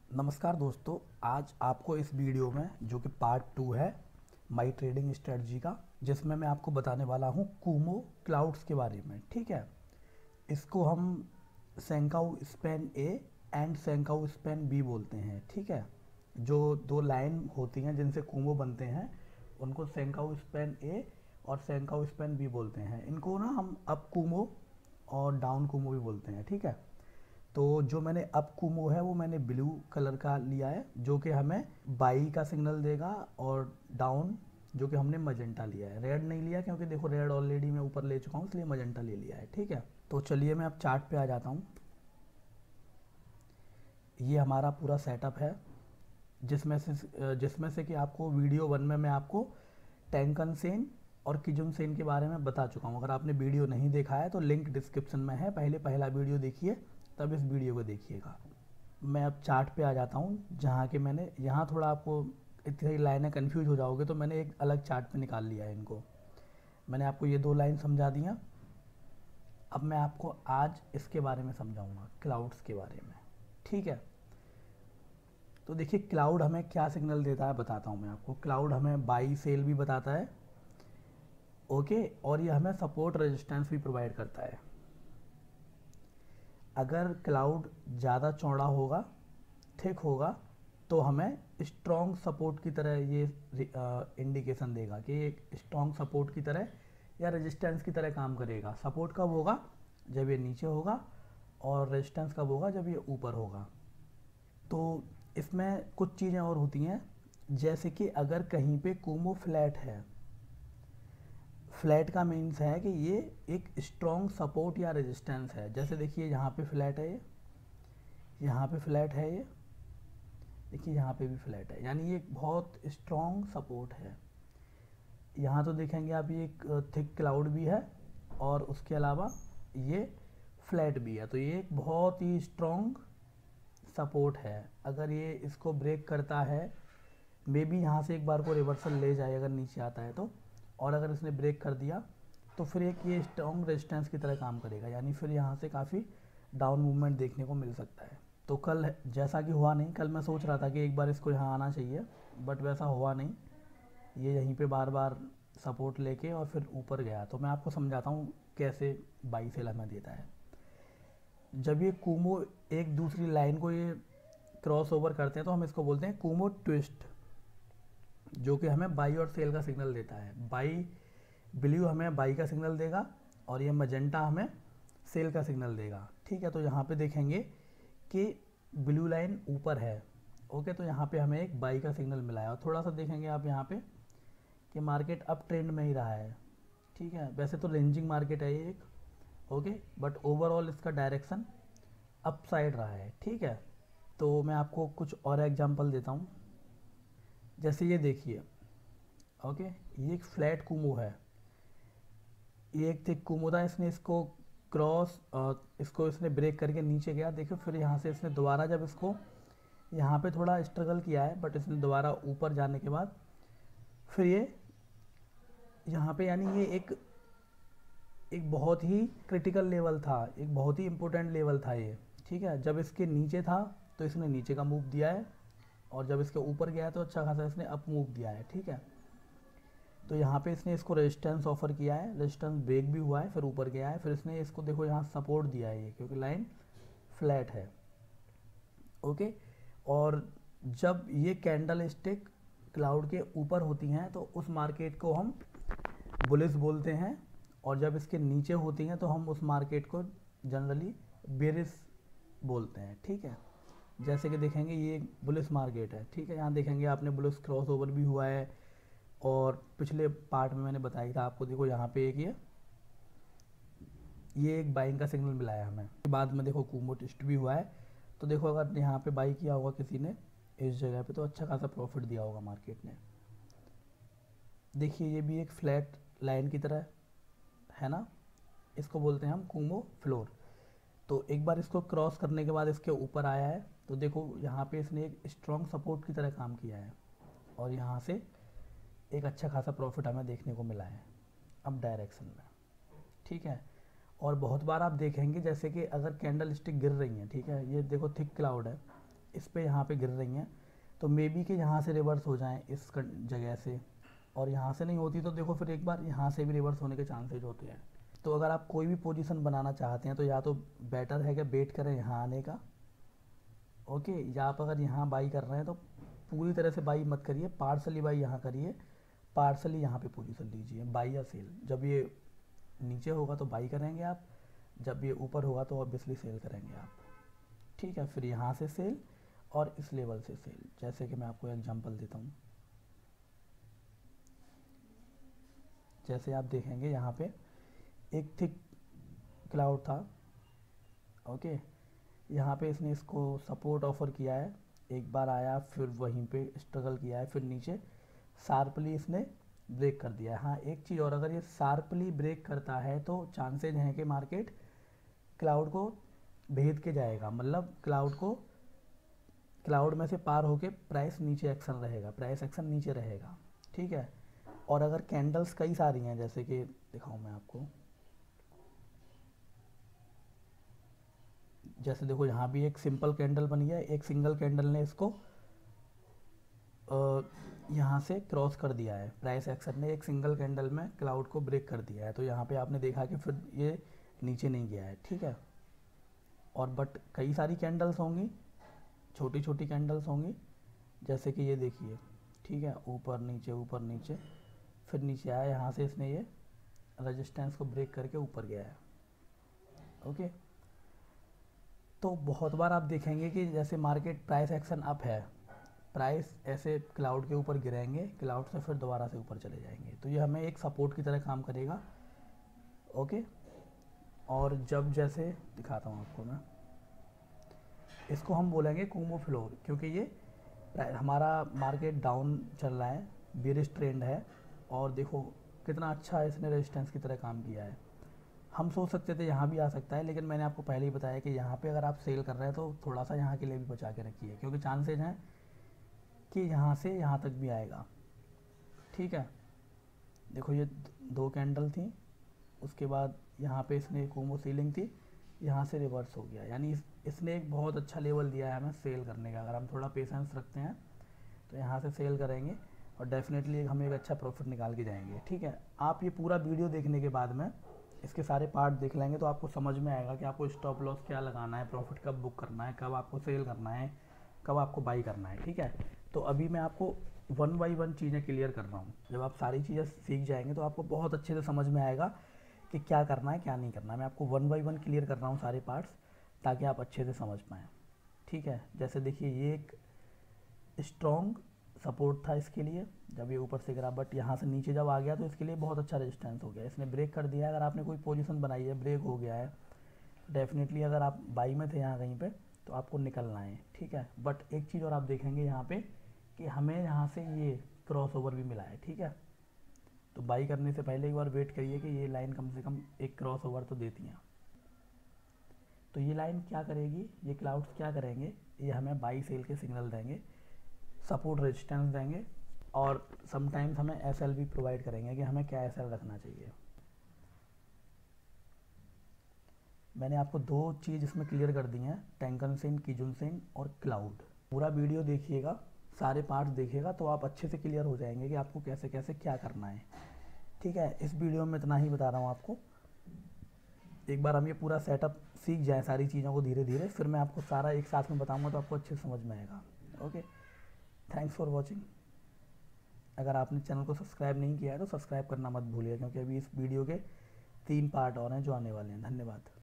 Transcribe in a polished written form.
नमस्कार दोस्तों, आज आपको इस वीडियो में जो कि पार्ट 2 है माई ट्रेडिंग स्ट्रेटजी का, जिसमें मैं आपको बताने वाला हूँ कूमो क्लाउड्स के बारे में। ठीक है, इसको हम senkou span A and senkou span B बोलते हैं। ठीक है, जो दो लाइन होती हैं जिनसे कूमो बनते हैं उनको सेंकाउ स्पैन ए और सेंकाउ स्पैन बी बोलते हैं। इनको ना हम अप कूमो और डाउन कूमो भी बोलते हैं। ठीक है, तो जो मैंने अप कूमो है वो मैंने ब्लू कलर का लिया है, जो कि हमें बाई का सिग्नल देगा, और डाउन जो कि हमने मजेंटा लिया है। रेड नहीं लिया क्योंकि देखो रेड ऑलरेडी मैं ऊपर ले चुका हूँ, इसलिए मजेंटा ले लिया है। ठीक है, तो चलिए मैं अब चार्ट पे आ जाता हूँ। ये हमारा पूरा सेटअप है, जिसमें से कि आपको वीडियो 1 में मैं आपको टैंकन सेन और किजुन सेन के बारे में बता चुका हूँ। अगर आपने वीडियो नहीं देखा है तो लिंक डिस्क्रिप्शन में है, पहले पहला वीडियो देखिए तब इस वीडियो को देखिएगा। मैं अब चार्ट पे आ जाता हूँ, जहाँ के मैंने यहाँ थोड़ा आपको इतनी लाइनें कन्फ्यूज हो जाओगे, तो मैंने एक अलग चार्ट पे निकाल लिया है इनको। मैंने आपको ये दो लाइन समझा दिया। अब मैं आपको आज इसके बारे में समझाऊंगा, क्लाउड्स के बारे में। ठीक है, तो देखिए क्लाउड हमें क्या सिग्नल देता है बताता हूँ मैं आपको। क्लाउड हमें बाई सेल भी बताता है, ओके, और ये हमें सपोर्ट रेजिस्टेंस भी प्रोवाइड करता है। अगर क्लाउड ज़्यादा चौड़ा होगा, थिक होगा, तो हमें स्ट्रॉन्ग सपोर्ट की तरह ये इंडिकेशन देगा कि एक स्ट्रॉन्ग सपोर्ट की तरह या रेजिस्टेंस की तरह काम करेगा। सपोर्ट कब होगा? जब ये नीचे होगा, और रेजिस्टेंस कब होगा? जब ये ऊपर होगा। तो इसमें कुछ चीज़ें और होती हैं, जैसे कि अगर कहीं पे कूमो फ्लैट है, फ्लैट का मीन्स है कि ये एक स्ट्रॉन्ग सपोर्ट या रेजिस्टेंस है। जैसे देखिए यहाँ पे फ्लैट है, ये यहाँ पे फ्लैट है, ये देखिए यहाँ पे भी फ्लैट है, यानी ये एक बहुत स्ट्रॉन्ग सपोर्ट है। यहाँ तो देखेंगे आप, ये एक थिक क्लाउड भी है और उसके अलावा ये फ्लैट भी है, तो ये एक बहुत ही स्ट्रॉन्ग सपोर्ट है। अगर ये इसको ब्रेक करता है, मे बी यहाँ से एक बार को रिवर्सल ले जाए अगर नीचे आता है तो, और अगर इसने ब्रेक कर दिया तो फिर एक ये स्ट्रॉन्ग रेजिस्टेंस की तरह काम करेगा, यानी फिर यहाँ से काफ़ी डाउन मूवमेंट देखने को मिल सकता है। तो कल जैसा कि हुआ नहीं, कल मैं सोच रहा था कि एक बार इसको यहाँ आना चाहिए, बट वैसा हुआ नहीं। ये यहीं पे बार बार सपोर्ट लेके और फिर ऊपर गया। तो मैं आपको समझाता हूँ कैसे बाई सेल हमें देता है। जब ये कूमो एक दूसरी लाइन को ये क्रॉस ओवर करते हैं तो हम इसको बोलते हैं कूमो ट्विस्ट, जो कि हमें बाई और सेल का सिग्नल देता है। बाई ब्लू हमें बाई का सिग्नल देगा और ये मजेंटा हमें सेल का सिग्नल देगा। ठीक है, तो यहाँ पे देखेंगे कि ब्लू लाइन ऊपर है, ओके, तो यहाँ पे हमें एक बाई का सिग्नल मिला है। और थोड़ा सा देखेंगे आप यहाँ पे कि मार्केट अप ट्रेंड में ही रहा है। ठीक है, वैसे तो रेंजिंग मार्केट है ये एक, ओके, बट ओवरऑल इसका डायरेक्शन अप साइड रहा है। ठीक है, तो मैं आपको कुछ और एग्जांपल देता हूँ। जैसे ये देखिए, ओके, ये एक फ्लैट कूमो है, ये एक थिक कूमो था, इसने इसको क्रॉस, इसको इसने ब्रेक करके नीचे गया। देखो फिर यहाँ से इसने दोबारा जब इसको यहाँ पे थोड़ा स्ट्रगल किया है, बट इसने दोबारा ऊपर जाने के बाद फिर ये यहाँ पे, यानी ये एक एक बहुत ही क्रिटिकल लेवल था, एक बहुत ही इम्पोर्टेंट लेवल था ये। ठीक है, जब इसके नीचे था तो इसने नीचे का मूव दिया है, और जब इसके ऊपर गया है तो अच्छा खासा इसने अप मूव दिया है। ठीक है, तो यहाँ पे इसने इसको रेजिस्टेंस ऑफर किया है, रेजिस्टेंस ब्रेक भी हुआ है, फिर ऊपर गया है, फिर इसने इसको देखो यहाँ सपोर्ट दिया है ये, क्योंकि लाइन फ्लैट है, ओके। और जब ये कैंडल स्टिक क्लाउड के ऊपर होती हैं तो उस मार्केट को हम बुलिश बोलते हैं, और जब इसके नीचे होती हैं तो हम उस मार्केट को जनरली बेरिश बोलते हैं। ठीक है, जैसे कि देखेंगे ये बुलिश मार्केट है। ठीक है, यहाँ देखेंगे आपने बुलिश क्रॉस ओवर भी हुआ है, और पिछले पार्ट में मैंने बताया था आपको, देखो यहाँ पे एक ये एक बाइंग का सिग्नल मिला है हमें। बाद में देखो कूमो ट्विस्ट भी हुआ है, तो देखो अगर यहाँ पे बाई किया होगा किसी ने इस जगह पे तो अच्छा खासा प्रॉफिट दिया होगा मार्केट ने। देखिए ये भी एक फ्लैट लाइन की तरह है ना, इसको बोलते हैं हम कूमो फ्लोर। तो एक बार इसको क्रॉस करने के बाद इसके ऊपर आया है, तो देखो यहाँ पे इसने एक स्ट्रॉन्ग सपोर्ट की तरह काम किया है, और यहाँ से एक अच्छा खासा प्रॉफिट हमें देखने को मिला है अप डायरेक्शन में। ठीक है, और बहुत बार आप देखेंगे जैसे कि अगर कैंडल स्टिक गिर रही हैं, ठीक है, ये देखो थिक क्लाउड है, इस पे यहाँ पे गिर रही हैं, तो मे बी कि यहाँ से रिवर्स हो जाएं इस जगह से, और यहाँ से नहीं होती तो देखो फिर एक बार यहाँ से भी रिवर्स होने के चांसेज होते हैं। तो अगर आप कोई भी पोजीशन बनाना चाहते हैं तो या तो बेटर है कि वेट करें यहाँ आने का, ओके, या आप अगर यहाँ बाई कर रहे हैं तो पूरी तरह से बाई मत करिए, पार्सली बाई यहाँ करिए, पार्सली यहाँ पे पोजीशन लीजिए, बाई या सेल। जब ये नीचे होगा तो बाई करेंगे आप, जब ये ऊपर होगा तो ऑब्वियसली सेल करेंगे आप, ठीक है। फिर यहाँ से सेल और इस लेवल से सेल, जैसे कि मैं आपको एग्जांपल देता हूँ। जैसे आप देखेंगे यहाँ पे एक थिक क्लाउड था, ओके, यहाँ पे इसने इसको सपोर्ट ऑफर किया है, एक बार आया फिर वहीं पे स्ट्रगल किया है, फिर नीचे शार्पली इसने ब्रेक कर दिया है। हाँ एक चीज़ और, अगर ये शार्पली ब्रेक करता है तो चांसेज हैं कि मार्केट क्लाउड को भेद के जाएगा, मतलब क्लाउड में से पार होके प्राइस नीचे एक्शन रहेगा, प्राइस एक्शन नीचे रहेगा, ठीक है। और अगर कैंडल्स कई सारी हैं, जैसे कि दिखाऊं मैं आपको, जैसे देखो यहाँ भी एक सिंपल कैंडल बन गया, एक सिंगल कैंडल ने इसको यहाँ से क्रॉस कर दिया है, प्राइस एक्शन ने एक सिंगल कैंडल में क्लाउड को ब्रेक कर दिया है, तो यहाँ पे आपने देखा कि फिर ये नीचे नहीं गया है, ठीक है। और बट कई सारी कैंडल्स होंगी, छोटी छोटी कैंडल्स होंगी, जैसे कि ये देखिए, ठीक है, ऊपर नीचे, फिर नीचे आया, यहाँ से इसने ये रेजिस्टेंस को ब्रेक करके ऊपर गया है, ओके। तो बहुत बार आप देखेंगे कि जैसे मार्केट प्राइस एक्शन अप है, प्राइस ऐसे क्लाउड के ऊपर गिरेंगे, क्लाउड से फिर दोबारा से ऊपर चले जाएंगे, तो ये हमें एक सपोर्ट की तरह काम करेगा, ओके। और जब जैसे दिखाता हूँ आपको मैं, इसको हम बोलेंगे कुंभो फ्लोर, क्योंकि ये हमारा मार्केट डाउन चल रहा है, बेरिश ट्रेंड है, और देखो कितना अच्छा इसने रेजिस्टेंस की तरह काम किया है। हम सोच सकते थे यहाँ भी आ सकता है, लेकिन मैंने आपको पहले ही बताया कि यहाँ पे अगर आप सेल कर रहे हैं तो थोड़ा सा यहाँ के लिए भी बचा के रखिए, क्योंकि चांसेज हैं कि यहाँ से यहाँ तक भी आएगा, ठीक है। देखो ये दो कैंडल थी, उसके बाद यहाँ पे इसने कोमो सीलिंग थी, यहाँ से रिवर्स हो गया, यानी इसने एक बहुत अच्छा लेवल दिया है हमें सेल करने का। अगर हम थोड़ा पेशेंस रखते हैं तो यहाँ से सेल करेंगे और डेफिनेटली हम एक अच्छा प्रॉफिट निकाल के जाएंगे, ठीक है। आप ये पूरा वीडियो देखने के बाद में इसके सारे पार्ट देख लेंगे तो आपको समझ में आएगा कि आपको स्टॉप लॉस क्या लगाना है, प्रॉफिट कब बुक करना है, कब आपको सेल करना है, कब आपको बाई करना है, ठीक है। तो अभी मैं आपको 1 बाई 1 चीज़ें क्लियर कर रहा हूँ। जब आप सारी चीज़ें सीख जाएंगे तो आपको बहुत अच्छे से समझ में आएगा कि क्या करना है क्या नहीं करना है। मैं आपको 1 बाई 1 क्लियर कर रहा हूँ सारे पार्ट्स, ताकि आप अच्छे से समझ पाएँ, ठीक है। जैसे देखिए ये एक स्ट्रॉन्ग सपोर्ट था इसके लिए, जब ये ऊपर से गिरा, बट यहाँ से नीचे जब आ गया तो इसके लिए बहुत अच्छा रेजिस्टेंस हो गया, इसने ब्रेक कर दिया है। अगर आपने कोई पोजीशन बनाई है, ब्रेक हो गया है, डेफिनेटली अगर आप बाई में थे यहाँ कहीं पे तो आपको निकलना है, ठीक है। बट एक चीज़ और आप देखेंगे यहाँ पे कि हमें यहाँ से ये क्रॉस ओवर भी मिला है, ठीक है। तो बाई करने से पहले एक बार वेट करिए कि ये लाइन कम से कम एक क्रॉस ओवर तो देती हैं। तो ये लाइन क्या करेगी, ये क्लाउड्स क्या करेंगे, ये हमें बाई सेल के सिग्नल देंगे, सपोर्ट रेजिस्टेंस देंगे, और समटाइम्स हमें एसएल भी प्रोवाइड करेंगे कि हमें क्या एसएल रखना चाहिए। मैंने आपको 2 चीज़ इसमें क्लियर कर दी हैं, टेंकन सेन, कीजुन सेन और क्लाउड। पूरा वीडियो देखिएगा, सारे पार्ट्स देखिएगा तो आप अच्छे से क्लियर हो जाएंगे कि आपको कैसे कैसे क्या करना है, ठीक है। इस वीडियो में इतना ही बता रहा हूँ आपको। एक बार हम ये पूरा सेटअप सीख जाएँ सारी चीज़ों को धीरे धीरे, फिर मैं आपको सारा एक साथ में बताऊँगा तो आपको अच्छे से समझ में आएगा, ओके। Thanks for watching. अगर आपने चैनल को सब्सक्राइब नहीं किया है तो सब्सक्राइब करना मत भूलिए, क्योंकि अभी इस वीडियो के 3 पार्ट और हैं जो आने वाले हैं। धन्यवाद।